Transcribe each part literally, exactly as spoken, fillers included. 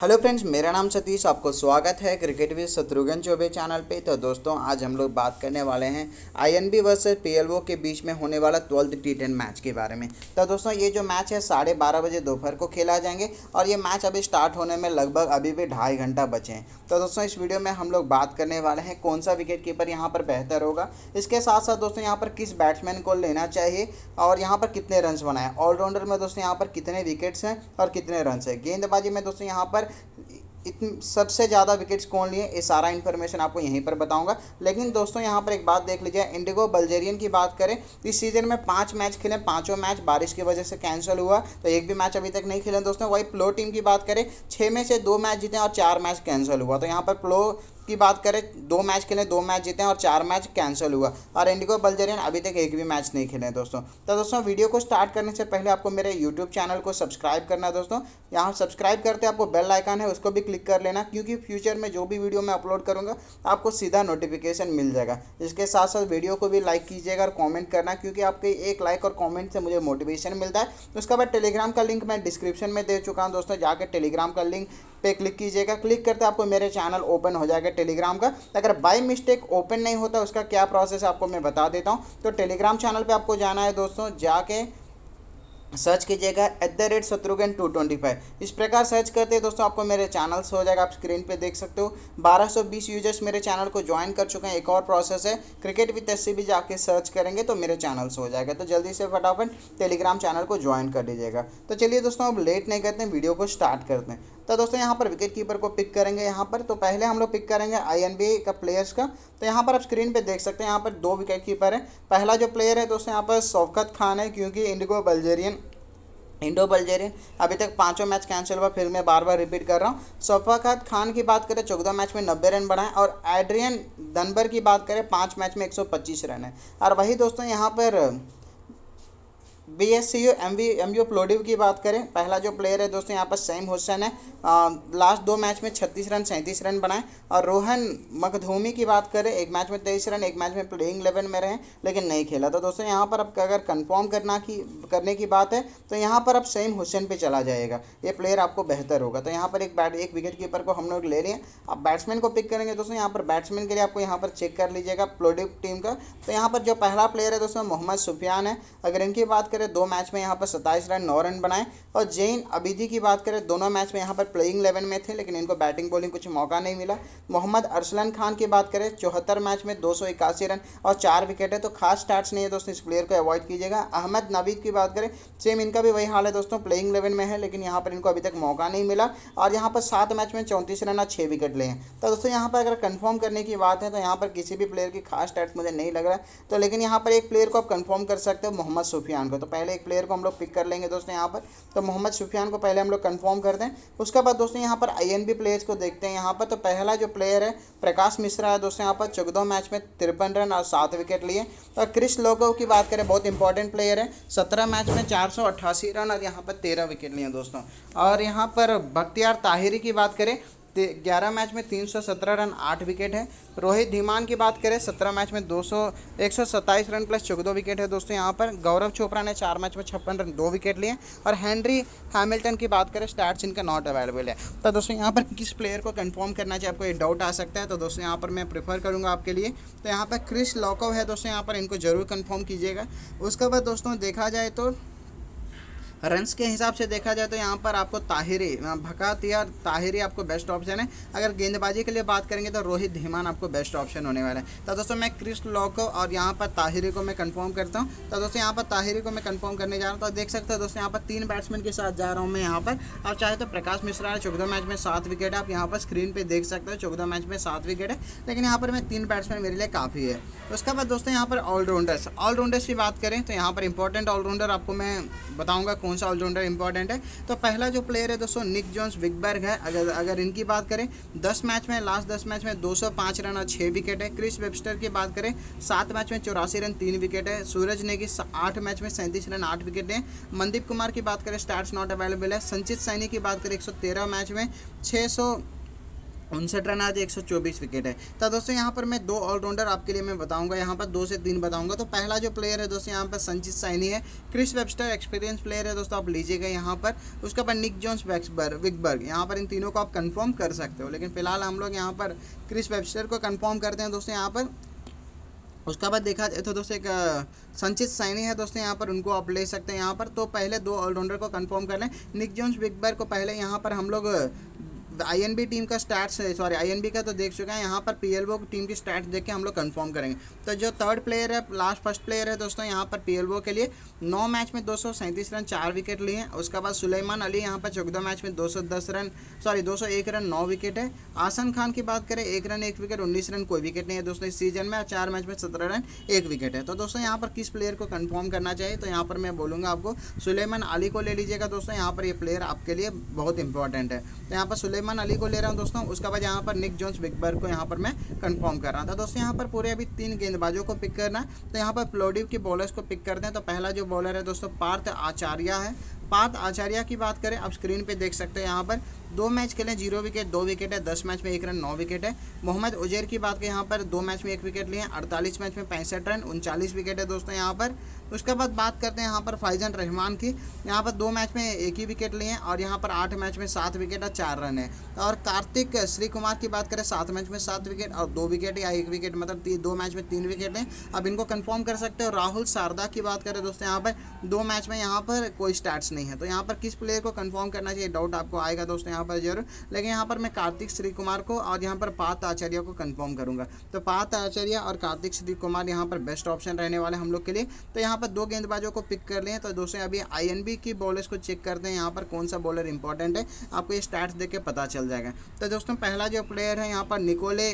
Hello friends, मेरा नाम सतीश। आपको स्वागत है cricket with Shatrughan Choubey channel पे। तो दोस्तों, आज हम लोग बात करने वाले हैं आईएनबी वर्सेस पीएलओ के बीच में होने वाला ट्वेल्थ टी टेन मैच के बारे में। तो दोस्तों, ये जो मैच है साढ़े बारह बजे दोपहर को खेला जाएंगे और ये मैच अभी स्टार्ट होने में लगभग अभी भी ढाई घंटा बचे हैं। तो दोस्तों, इस वीडियो में हम लोग बात करने वाले हैं कौन सा विकेट कीपर यहाँ पर बेहतर होगा। इसके साथ साथ दोस्तों यहाँ पर किस बैट्समैन को लेना चाहिए और यहाँ पर कितने रन्स बनाए। ऑलराउंडर में दोस्तों यहाँ पर कितने विकेट्स हैं और कितने रन्स है। गेंदबाजी में दोस्तों यहाँ पर इतन सबसे ज़्यादा विकेट्स कौन लिए, ये सारा इन्फॉर्मेशन आपको यहीं पर बताऊंगा। लेकिन दोस्तों यहाँ पर एक बात देख लीजिए, इंडिगो बल्गेरियन की बात करें इस सीज़न में पांच मैच खेले, पांचों मैच बारिश की वजह से कैंसिल हुआ, तो एक भी मैच अभी तक नहीं खेले दोस्तों। वही प्लो टीम की बात करें, छः में से दो मैच जीते और चार मैच कैंसिल हुआ। तो यहाँ पर प्लो की बात करें, दो मैच खेले, दो मैच जीते और चार मैच कैंसिल हुआ। और इंडिगो बल्गेरियन अभी तक एक भी मैच नहीं खेले दोस्तों। तो दोस्तों, वीडियो को स्टार्ट करने से पहले आपको मेरे यूट्यूब चैनल को सब्सक्राइब करना है दोस्तों। यहाँ सब्सक्राइब करते आपको बेल आइकन है, उसको भी क्लिक कर लेना, क्योंकि फ्यूचर में जो भी वीडियो मैं अपलोड करूँगा आपको सीधा नोटिफिकेशन मिल जाएगा। इसके साथ साथ वीडियो को भी लाइक कीजिएगा और कॉमेंट करना, क्योंकि आपके एक लाइक और कॉमेंट से मुझे मोटिवेशन मिलता है। उसके बाद टेलीग्राम का लिंक मैं डिस्क्रिप्शन में दे चुका हूँ दोस्तों, जाकर टेलीग्राम का लिंक पे क्लिक कीजिएगा। क्लिक करते आपको मेरे चैनल ओपन हो जाएगा टेलीग्राम का। अगर बाय मिस्टेक ओपन नहीं होता उसका क्या प्रोसेस आपको मैं बता देता हूँ। तो टेलीग्राम चैनल पे आपको जाना है दोस्तों, जाके सर्च कीजिएगा at the rate Shatrughan two twenty five. इस प्रकार सर्च करते हैं दोस्तों आपको मेरे चैनल से हो जाएगा। आप स्क्रीन पे देख सकते हो बारह सौ बीस यूजर्स मेरे चैनल को ज्वाइन कर चुके हैं। एक और प्रोसेस है, क्रिकेट विद एससी भी जाके सर्च करेंगे तो मेरे चैनल से हो जाएगा। तो जल्दी से फटाफट टेलीग्राम चैनल को ज्वाइन कर लीजिएगा। तो चलिए दोस्तों, अब लेट नहीं करते हैं, वीडियो को स्टार्ट करते हैं। तो दोस्तों यहाँ पर विकेट कीपर को पिक करेंगे यहाँ पर। तो पहले हम लोग पिक करेंगे आईएनबी का प्लेयर्स का। तो यहाँ पर आप स्क्रीन पे देख सकते हैं, यहाँ पर दो विकेट कीपर है। पहला जो प्लेयर है दोस्तों यहाँ पर शौकत खान है, क्योंकि इंडिगो बल्गेरियन इंडो बल्गेरियन अभी तक पांचों मैच कैंसिल हुआ। फिर मैं बार बार रिपीट कर रहा हूँ। शौकत खान की बात करें, चौदह मैच में नब्बे रन बनाए। और एड्रियन डनबर की बात करें, पाँच मैच में एक सौ पच्चीस रन है। और वही दोस्तों यहाँ पर B S C U M V M U Plovdiv की बात करें, पहला जो प्लेयर है दोस्तों यहाँ पर सैम हुसैन है। आ, लास्ट दो मैच में छत्तीस रन सैंतीस रन बनाए। और रोहन मखधूमी की बात करें, एक मैच में तेईस रन, एक मैच में प्लेइंग इलेवन में रहे लेकिन नहीं खेला। तो दोस्तों यहाँ पर अब अगर कंफर्म करना की करने की बात है तो यहाँ पर अब सैम हुसैन पे चला जाएगा, ये प्लेयर आपको बेहतर होगा। तो यहाँ पर एक बैट एक विकेट कीपर को हम लोग ले लिए। अब बैट्समैन को पिक करेंगे दोस्तों। यहाँ पर बैट्समैन के लिए आपको यहाँ पर चेक कर लीजिएगा प्लोडिव टीम का। तो यहाँ पर जो पहला प्लेयर है दोस्तों मोहम्मद सुफियान है। अगर इनकी बात करें, दो मैच में यहाँ पर सत्ताईस रन नौ रन बनाए। और जैन अबिदी की बात करें, दोनों मैच में यहाँ पर प्लेइंग इलेवन में थे लेकिन इनको बैटिंग बॉलिंग कुछ मौका नहीं मिला। मोहम्मद अरसलन खान की बात करें, चौहत्तर मैच में दो सौ इक्यासी रन और चार विकेट है, तो खास स्टार्ट्स नहीं है दोस्तों, इस प्लेयर को अवॉइड कीजिएगा। अहमद नबीद की बात करें, सेम इनका भी वही हाल है दोस्तों, प्लेइंग इलेवन में है लेकिन यहाँ पर इनको अभी तक मौका नहीं मिला। और यहाँ पर सात मैच में चौंतीस रन और छः विकेट लिए हैं। तो दोस्तों यहाँ पर अगर कंफर्म करने की बात है तो यहाँ पर किसी भी प्लेयर की खास स्टार्ट मुझे नहीं लग रहा है। तो लेकिन यहाँ पर एक प्लेयर को आप कंफर्म कर सकते हो, मोहम्मद सुफियान को। तो पहले एक प्लेयर को हम लोग पिक कर लेंगे दोस्तों यहाँ पर। तो मोहम्मद सुफियान को पहले हम लोग कंफर्म करते हैं। उसके बाद दोस्तों यहाँ पर आईएनबी प्लेयर्स को देखते हैं यहाँ पर। तो पहला जो प्लेयर है प्रकाश मिश्रा है दोस्तों, यहाँ पर चौदह मैच में तिरपन रन और सात विकेट लिए। और क्रिस लोको की बात करें, बहुत इंपॉर्टेंट प्लेयर है, सत्रह मैच में चार सौ अट्ठासी रन और यहाँ पर तेरह विकेट लिए दोस्तों। और यहाँ पर बख्तियार ताहिरी की बात करें, ग्यारह मैच में तीन सौ सत्रह रन आठ विकेट है। रोहित धीमान की बात करें, सत्रह मैच में दो सौ एक सौ सत्ताईस रन प्लस चौदह विकेट है दोस्तों यहाँ पर। गौरव चोपड़ा ने चार मैच में छप्पन रन दो विकेट लिए। और हेनरी हैमिल्टन की बात करें, स्टैट्स इनका नॉट अवेलेबल है। तो दोस्तों यहाँ पर किस प्लेयर को कंफर्म करना चाहिए, आपको ये डाउट आ सकता है। तो दोस्तों यहाँ पर मैं प्रेफर करूँगा आपके लिए, तो यहाँ पर क्रिस लॉकव है दोस्तों, यहाँ पर इनको जरूर कन्फर्म कीजिएगा। उसके बाद दोस्तों देखा जाए तो रन्स के हिसाब से देखा जाए तो यहाँ पर आपको ताहिरी भकातिया ताहिरी आपको बेस्ट ऑप्शन है। अगर गेंदबाजी के लिए बात करेंगे तो रोहित धीमान आपको बेस्ट ऑप्शन होने वाला है। तो दोस्तों मैं क्रिस लॉको और यहाँ पर ताहिरी को मैं कंफर्म करता हूँ। तो दोस्तों यहाँ पर ताहिरी को मैं कंफर्म करने जा रहा हूँ। तो देख सकते हो दोस्तों यहाँ पर तीन बैट्समैन के साथ जा रहा हूँ मैं यहाँ पर। आप चाहे तो प्रकाश मिश्रा है, चौदह मैच में सात विकेट है, आप यहाँ पर स्क्रीन पर देख सकते हो, चौदह मैच में सात विकेट है, लेकिन यहाँ पर मैं तीन बैट्समैन मेरे लिए काफ़ी है। उसके बाद दोस्तों यहाँ पर ऑलराउंडर्स ऑलराउंडर्स की बात करें तो यहाँ पर इंपॉर्टेंट ऑलराउंडर आपको मैं बताऊँगा कौन सा ऑलराउंडर इंपॉर्टेंट है। तो पहला जो प्लेयर है दोस्तों निक जोन्स विगबर्ग है। अगर अगर इनकी बात करें, दस मैच में लास्ट दस मैच में दो सौ पाँच रन और छः विकेट है। क्रिस वेबस्टर की बात करें, सात मैच में चौरासी रन तीन विकेट है। सूरज नेगी आठ मैच में सैंतीस रन आठ विकेट है। मनदीप कुमार की बात करें, स्टार्स नॉट अवेलेबल है। संचित सैनी की बात करें, एक सौ तेरह मैच में छः सौ उनसठ रन आज एक सौ चौबीस विकेट है। तो दोस्तों यहाँ पर मैं दो ऑलराउंडर आपके लिए मैं बताऊंगा, यहाँ पर दो से तीन बताऊंगा। तो पहला जो प्लेयर है दोस्तों यहाँ पर संचित साइनी है, क्रिस वेबस्टर एक्सपीरियंस प्लेयर है दोस्तों, आप लीजिएगा यहाँ पर। उसके बाद निक जोन्स विगबर्ग, यहाँ पर इन तीनों को आप कंफर्म कर सकते हो, लेकिन फिलहाल हम लोग यहाँ पर क्रिस वेबस्टर को कंफर्म करते हैं दोस्तों यहाँ पर। उसके बाद देखा जाए तो दोस्तों एक संचित साइनी है दोस्तों, यहाँ पर उनको आप ले सकते हैं यहाँ पर। तो पहले दो ऑलराउंडर को कंफर्म कर लें। निक जोन्स विगबर्ग को पहले यहाँ पर हम लोग आईएनबी टीम का स्टैट्स सॉरी आईएनबी का तो देख चुके हैं, यहाँ पर पीएलओ टीम की स्टैट्स देख के हम लोग कंफर्म करेंगे। तो जो थर्ड प्लेयर है, लास्ट फर्स्ट प्लेयर है दोस्तों यहाँ पर पीएलओ के लिए, नौ मैच में दो सौ सैंतीस रन चार विकेट लिए हैं। उसके बाद सुलेमान अली यहाँ पर चौदह मैच में दो सौ दस रन सॉरी दो सौ एक रन नौ विकेट है। आसन खान की बात करें, एक रन एक विकेट उन्नीस रन कोई विकेट नहीं है दोस्तों इस सीजन में, चार मैच में सत्रह रन एक विकेट है। तो दोस्तों यहाँ पर किस प्लेयर को कंफर्म करना चाहिए, तो यहाँ पर मैं बोलूँगा आपको सुलेमान अली को ले लीजिएगा दोस्तों, यहाँ पर ये प्लेयर आपके लिए बहुत इंपॉर्टेंट है। तो यहाँ पर सुलेमान अली को ले रहा हूँ दोस्तों। उसके बाद यहाँ पर निक जोन्स विगबर्ग को यहाँ पर मैं कंफर्म कर रहा था दोस्तों। यहाँ पर पूरे अभी तीन गेंदबाजों को पिक करना है, तो यहाँ पर प्लोडिव की बॉलर्स को पिक करते हैं। तो पहला जो बॉलर है दोस्तों पार्थ आचार्य है। पार्थ आचार्य की बात करें, आप स्क्रीन पे देख सकते हैं यहाँ पर दो मैच खेले, जीरो विकेट दो विकेट है, दस मैच में एक रन नौ विकेट है। मोहम्मद उजैर की बात करें, यहाँ पर दो मैच में एक विकेट लिए, अड़तालीस मैच में पैंसठ रन उनचालीस विकेट है दोस्तों यहाँ पर। उसके बाद बात करते हैं यहाँ पर फैजन रहमान की, यहाँ पर दो मैच में एक ही विकेट लिए हैं और यहाँ पर आठ मैच में सात विकेट और चार रन है। और कार्तिक श्री कुमार की बात करें, सात मैच में सात विकेट और दो विकेट या एक विकेट, मतलब दो मैच में तीन विकेट हैं, अब इनको कंफर्म कर सकते हो। राहुल शारदा की बात करें दोस्तों, यहाँ पर दो मैच में यहाँ पर कोई स्टैट्स नहीं है। तो यहाँ पर किस प्लेयर को कंफर्म करना चाहिए, डाउट आपको आएगा दोस्तों यहाँ पर जरूर, लेकिन यहाँ पर मैं कार्तिक श्री कुमार को और यहाँ पर पार्थ आचार्य को कंफर्म करूंगा। तो पार्थ आचार्य और कार्तिक श्री कुमार यहाँ पर बेस्ट ऑप्शन रहने वाले हम लोग के लिए। तो यहाँ पर दो गेंदबाजों को पिक कर लिए। तो दोस्तों अभी आईएनबी की बॉलर्स को चेक करते हैं, यहाँ पर कौन सा बॉलर इंपॉर्टेंट है, आपको ये स्टैट्स देख के पता चल जाएगा। तो दोस्तों पहला जो प्लेयर है यहाँ पर निकोले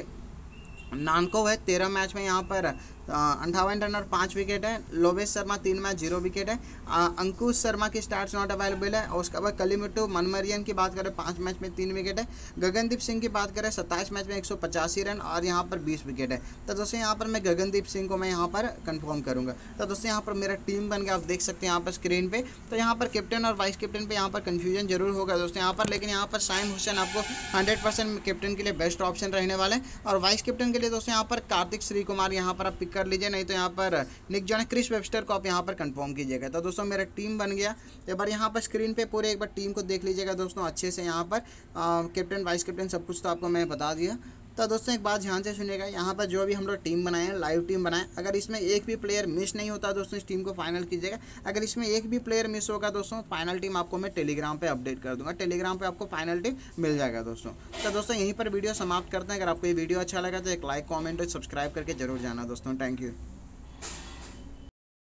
नानको है, तेरह मैच में यहाँ पर अंठावन रन और पाँच विकेट है। लोवेश शर्मा तीन मैच जीरो विकेट है। अंकुश शर्मा की स्टार्ट्स नॉट अवेलेबल है। और उसके बाद कलीमुट्टू मनमरियन की बात करें, पाँच मैच में तीन विकेट है। गगनदीप सिंह की बात करें, सत्ताईस मैच में एक सौ पचासी रन और यहाँ पर बीस विकेट है। तो दोस्तों यहाँ पर मैं गगनदीप सिंह को मैं यहाँ पर कंफर्म करूँगा। तो दोस्तों यहाँ पर मेरा टीम बन गया, आप देख सकते हैं यहाँ पर स्क्रीन पे। तो यहाँ पर कैप्टन और वाइस कैप्टन पे यहाँ पर कन्फ्यूजन जरूर होगा दोस्तों यहाँ पर, लेकिन यहाँ पर साइम हुसैन आपको हंड्रेड परसेंट कैप्टन के लिए बेस्ट ऑप्शन रहने वाले हैं। और वाइस कैप्टन के लिए दोस्तों यहाँ पर कार्तिक श्री कुमार यहाँ पर आप पिक कर लीजिए, नहीं तो यहाँ पर निक जॉन क्रिस वेबस्टर को आप यहाँ पर कंफर्म कीजिएगा। तो दोस्तों मेरा टीम बन गया। एक बार यहाँ पर स्क्रीन पे पूरे एक बार टीम को देख लीजिएगा दोस्तों अच्छे से, यहाँ पर कैप्टन वाइस कैप्टन सब कुछ तो आपको मैं बता दिया। तो दोस्तों एक बात ध्यान से सुनिएगा, यहाँ पर जो भी हम लोग टीम बनाए हैं, लाइव टीम बनाए, अगर इसमें एक भी प्लेयर मिस नहीं होता दोस्तों इस टीम को फाइनल कीजिएगा। अगर इसमें एक भी प्लेयर मिस होगा दोस्तों, फाइनल टीम आपको मैं टेलीग्राम पे अपडेट कर दूंगा, टेलीग्राम पे आपको फाइनल टीम मिल जाएगा दोस्तों। तो दोस्तों यहीं पर वीडियो समाप्त करते हैं। अगर आपको ये वीडियो अच्छा लगा तो एक लाइक कॉमेंट और सब्सक्राइब करके जरूर जाना दोस्तों। Thank you.